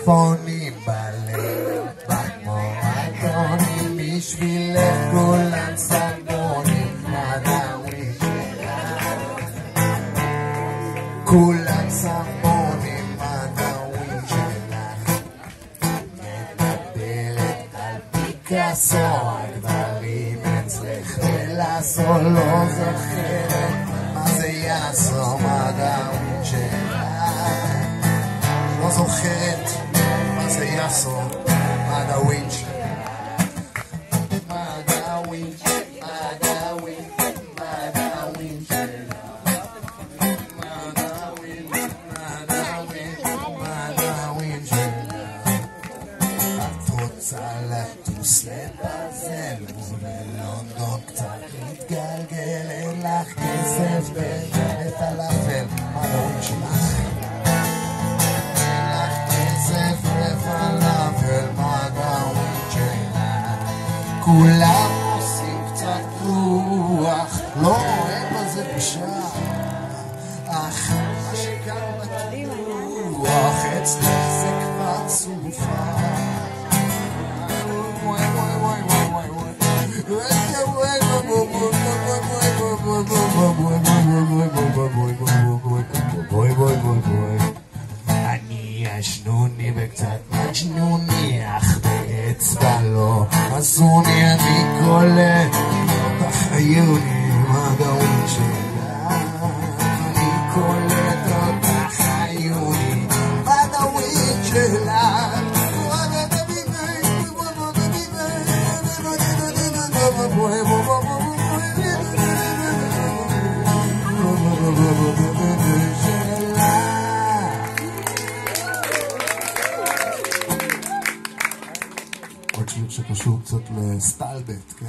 טלפונים בליל, במועדונים, בשבילך כולם סלמונים, מדעווי שלך. כולם סלמונים, מדעווי שלך. מדברת על פיקאסו, הגדלים אצלך ולעשו לא זוכרת מה זה יעשו, מדעווי שלך. לא זוכרת מה זה יעשו, מדעווי שלך. לטוס לבזל וללונדון קצת להתגלגל, אין לך כסף לפלאפל, מדעווי שלך. אין לך כסף לפלאפל, מדעווי שלך. כולם עושים קצת רוח, לא אין בזה בושה, אך מה שכאן בטוח אצלך זה כבר צופה. אני ישנוני וקצת מג'נוני, אך באצבע לא עשוני, אני קולט אותך חיוני, מדעווי שלך. אני קולט אותך חיוני, מדעווי שלך. עוד שיר שקשור קצת לסטלבט, כן?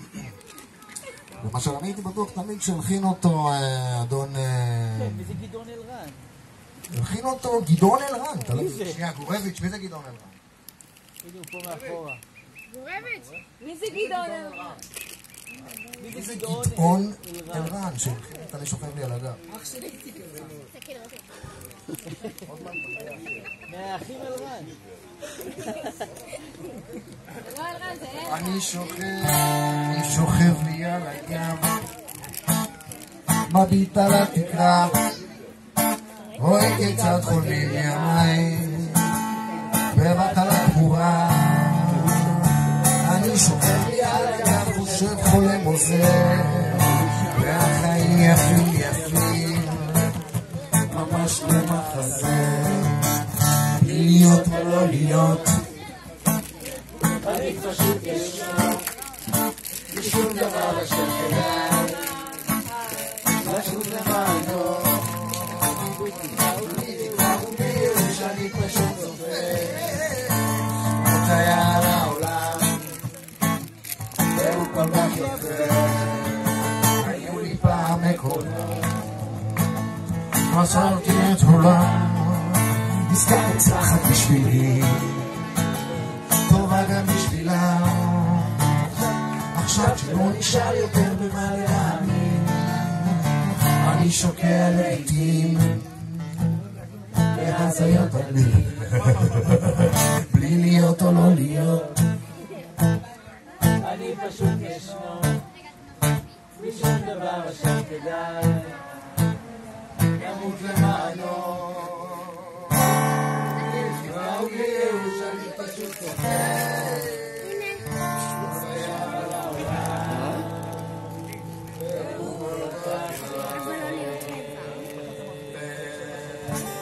ומה שאני הייתי בטוח תמיד שהלחין אותו אדון... כן, מי זה גדעון אלרן? הלחין אותו גדעון אלרן. מי זה? שנייה, גורביץ', מי זה גדעון אלרן? הנה הוא פה מאחורה. גורביץ', מי זה גדעון אלרן? מי זה גדעון אלרן? אני שוכב לי על הגב. אח שלי איתי כזה. מהאחים אלרן. לא אלרן, זה אלרן. אני שוכב לי על הגב, מביט על התקרה, רואה כיצד חולמים ימיים בבטלה גמורה. אני שוכב לי על הגב, חושב חולם עוזר, והחיים יפים יפים ממש למחזה, להיות או לא להיות. אני פשוט ישנו בשום דבר אשר כדאי לשוט למענו, שאני פשוט זוכר את היער העולם והוא כל כך יפה. היו לי פעם מקולות, מסרתי את עולם, עסקה מוצלחת בשבילי, טובה גם בשבילה. עכשיו שלא נשאר יותר במה להאמין, אני שוקע לעתים בהזיות עלי, בלי להיות או לא להיות. אני פשוט ישנו משום דבר אשר כדאי למות למענו. ראו לי שאני פשוט צוחק אבל לא להיות לבד.